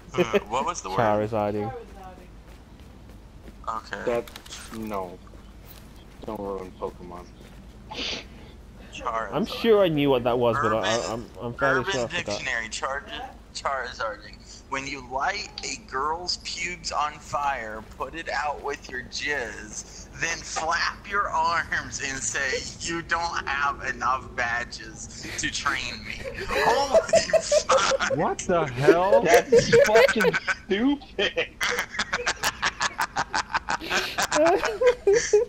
What was the word? Charizarding. Okay. That no. Don't ruin Pokemon. Charizard. I'm sure I knew what that was, but Urban, I'm fairly sure I Urban forgot. Dictionary. Charizarding. When you light a girl's pubes on fire, put it out with your jizz, then flap your arms and say, "You don't have enough badges to train me." Holy fuck! What the hell? That's fucking stupid.